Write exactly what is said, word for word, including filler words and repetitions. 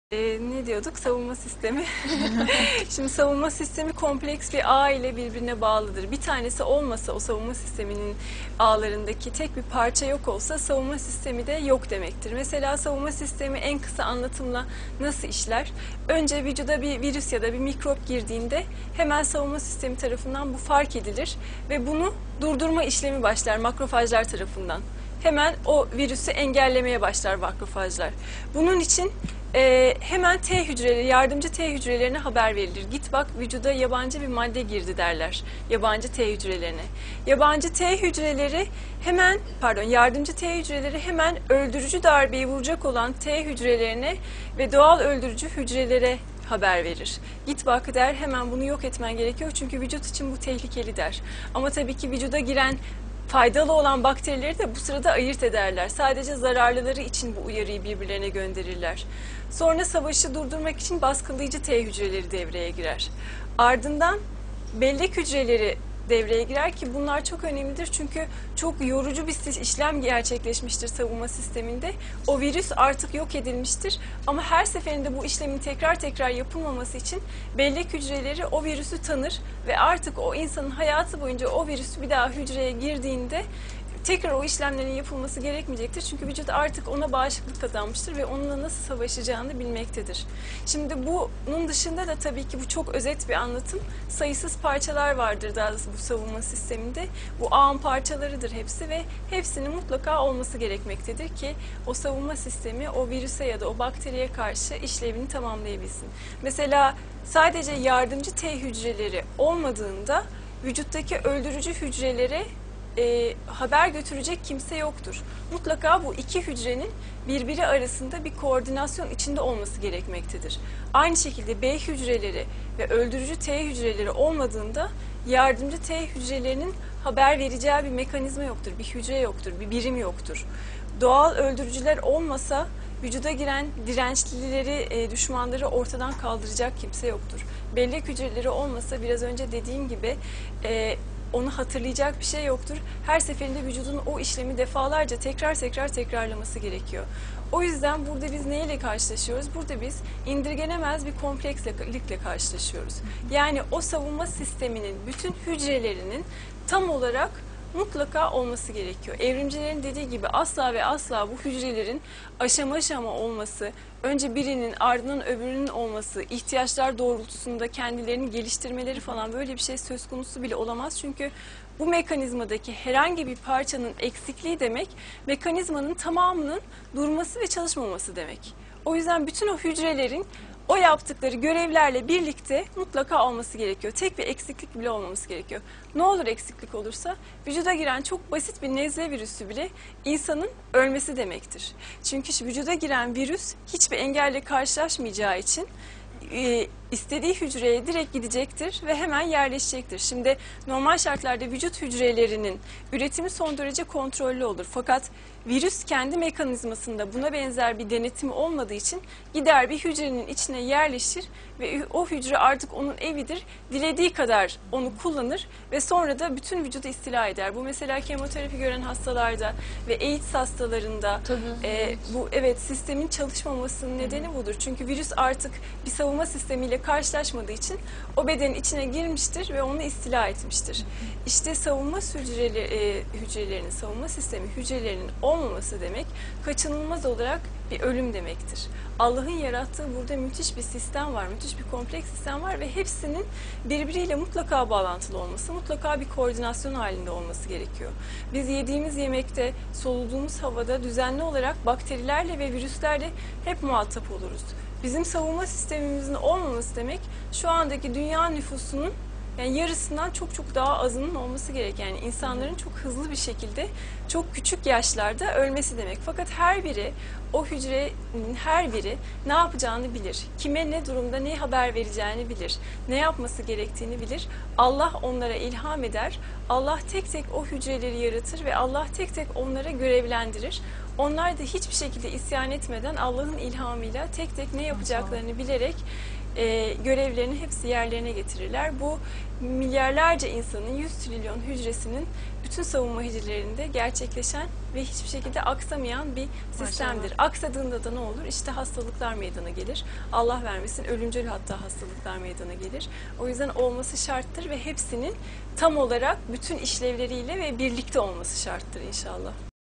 Ee, ne diyorduk? Savunma sistemi. Şimdi savunma sistemi kompleks bir ağ ile birbirine bağlıdır. Bir tanesi olmasa, o savunma sisteminin ağlarındaki tek bir parça yok olsa savunma sistemi de yok demektir. Mesela savunma sistemi en kısa anlatımla nasıl işler? Önce vücuda bir virüs ya da bir mikrop girdiğinde hemen savunma sistemi tarafından bu fark edilir ve bunu durdurma işlemi başlar makrofajlar tarafından. Hemen o virüsü engellemeye başlar makrofajlar. Bunun için e, hemen T hücreleri, yardımcı T hücrelerine haber verilir. Git bak, vücuda yabancı bir madde girdi derler yabancı T hücrelerine. Yabancı T hücreleri hemen, pardon yardımcı T hücreleri hemen öldürücü darbeyi vuracak olan T hücrelerine ve doğal öldürücü hücrelere haber verir. Git bak der, hemen bunu yok etmen gerekiyor çünkü vücut için bu tehlikeli der. Ama tabii ki vücuda giren faydalı olan bakterileri de bu sırada ayırt ederler. Sadece zararlıları için bu uyarıyı birbirlerine gönderirler. Sonra savaşı durdurmak için baskılayıcı T hücreleri devreye girer. Ardından bellek hücreleri devreye girer ki bunlar çok önemlidir çünkü çok yorucu bir işlem gerçekleşmiştir savunma sisteminde. O virüs artık yok edilmiştir ama her seferinde bu işlemin tekrar tekrar yapılmaması için bellek hücreleri o virüsü tanır ve artık o insanın hayatı boyunca o virüs bir daha hücreye girdiğinde tekrar o işlemlerin yapılması gerekmeyecektir. Çünkü vücut artık ona bağışıklık kazanmıştır ve onunla nasıl savaşacağını bilmektedir. Şimdi bunun dışında da tabii ki bu çok özet bir anlatım. Sayısız parçalar vardır daha bu savunma sisteminde. Bu ağın parçalarıdır hepsi ve hepsinin mutlaka olması gerekmektedir ki o savunma sistemi o virüse ya da o bakteriye karşı işlevini tamamlayabilsin. Mesela sadece yardımcı T hücreleri olmadığında vücuttaki öldürücü hücrelere E, haber götürecek kimse yoktur. Mutlaka bu iki hücrenin birbiri arasında bir koordinasyon içinde olması gerekmektedir. Aynı şekilde B hücreleri ve öldürücü T hücreleri olmadığında yardımcı T hücrelerinin haber vereceği bir mekanizma yoktur, bir hücre yoktur, bir birim yoktur. Doğal öldürücüler olmasa vücuda giren dirençlileri, e, düşmanları ortadan kaldıracak kimse yoktur. Bellek hücreleri olmasa biraz önce dediğim gibi e, onu hatırlayacak bir şey yoktur. Her seferinde vücudun o işlemi defalarca tekrar tekrar tekrarlaması gerekiyor. O yüzden burada biz neyle karşılaşıyoruz? Burada biz indirgenemez bir komplekslikle karşılaşıyoruz. Yani o savunma sisteminin bütün hücrelerinin tam olarak mutlaka olması gerekiyor. Evrimcilerin dediği gibi asla ve asla bu hücrelerin aşama aşama olması, önce birinin ardından öbürünün olması, ihtiyaçlar doğrultusunda kendilerini geliştirmeleri falan böyle bir şey söz konusu bile olamaz. Çünkü bu mekanizmadaki herhangi bir parçanın eksikliği demek, mekanizmanın tamamının durması ve çalışmaması demek. O yüzden bütün o hücrelerin o yaptıkları görevlerle birlikte mutlaka olması gerekiyor. Tek bir eksiklik bile olmaması gerekiyor. Ne olur eksiklik olursa vücuda giren çok basit bir nezle virüsü bile insanın ölmesi demektir. Çünkü vücuda giren virüs hiçbir engelle karşılaşmayacağı için e, istediği hücreye direkt gidecektir ve hemen yerleşecektir. Şimdi normal şartlarda vücut hücrelerinin üretimi son derece kontrollü olur. Fakat virüs kendi mekanizmasında buna benzer bir denetimi olmadığı için gider bir hücrenin içine yerleşir ve o hücre artık onun evidir. Dilediği kadar onu kullanır ve sonra da bütün vücudu istila eder. Bu mesela kemoterapi gören hastalarda ve AIDS hastalarında e, bu evet sistemin çalışmamasının nedeni budur. Çünkü virüs artık bir savunma sistemiyle karşılaşmadığı için o bedenin içine girmiştir ve onu istila etmiştir. İşte savunma hücreleri, e, hücrelerinin, savunma sistemi hücrelerinin olmaması demek kaçınılmaz olarak bir ölüm demektir. Allah'ın yarattığı burada müthiş bir sistem var, müthiş bir kompleks sistem var ve hepsinin birbiriyle mutlaka bağlantılı olması, mutlaka bir koordinasyon halinde olması gerekiyor. Biz yediğimiz yemekte, soluduğumuz havada düzenli olarak bakterilerle ve virüslerle hep muhatap oluruz. Bizim savunma sistemimizin olmaması demek şu andaki dünya nüfusunun yani yarısından çok çok daha azının olması gerek. Yani insanların çok hızlı bir şekilde çok küçük yaşlarda ölmesi demek. Fakat her biri, o hücrenin her biri ne yapacağını bilir. Kime ne durumda ne haber vereceğini bilir. Ne yapması gerektiğini bilir. Allah onlara ilham eder. Allah tek tek o hücreleri yaratır ve Allah tek tek onlara görevlendirir. onlar da hiçbir şekilde isyan etmeden Allah'ın ilhamıyla tek tek ne yapacaklarını bilerek e, görevlerini hepsi yerlerine getirirler. Bu milyarlarca insanın, yüz trilyon hücresinin bütün savunma hücrelerinde gerçekleşen ve hiçbir şekilde aksamayan bir sistemdir. Maşallah. Aksadığında da ne olur? İşte hastalıklar meydana gelir. Allah vermesin, ölümcül hatta hastalıklar meydana gelir. O yüzden olması şarttır ve hepsinin tam olarak bütün işlevleriyle ve birlikte olması şarttır inşallah.